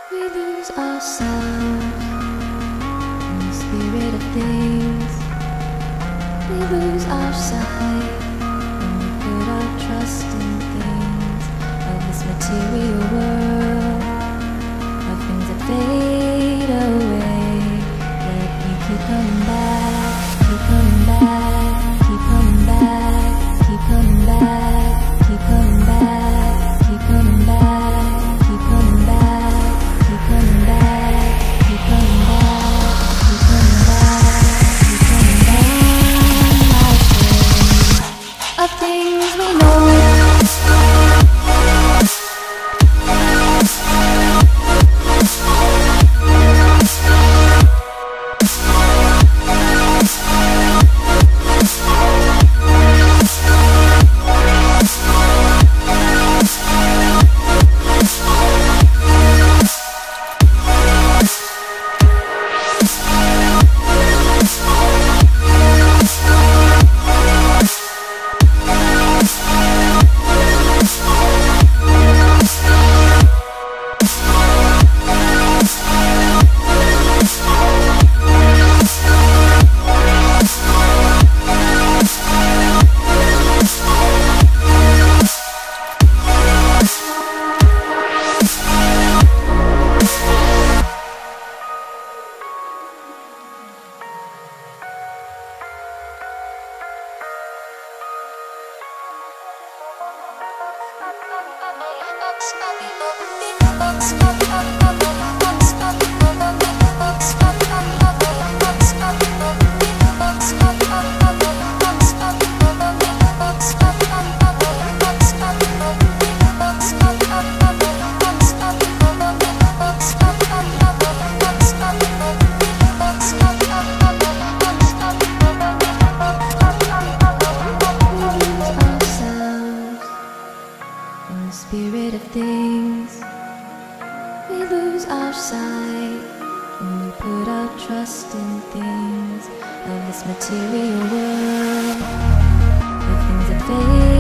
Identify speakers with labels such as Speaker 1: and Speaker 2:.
Speaker 1: We lose ourselves in the spirit of things. We lose our sight when we put our trust in things of this material world, of things that fade away. Let me keep coming back, keep coming back, keep coming back, keep coming back, keep coming back, keep coming back, keep coming back, keep coming back, keep coming back, keep coming back, keep coming back, of things we know. Spirit of things, we lose our sight when we put our trust in things of this material world, of things that fade.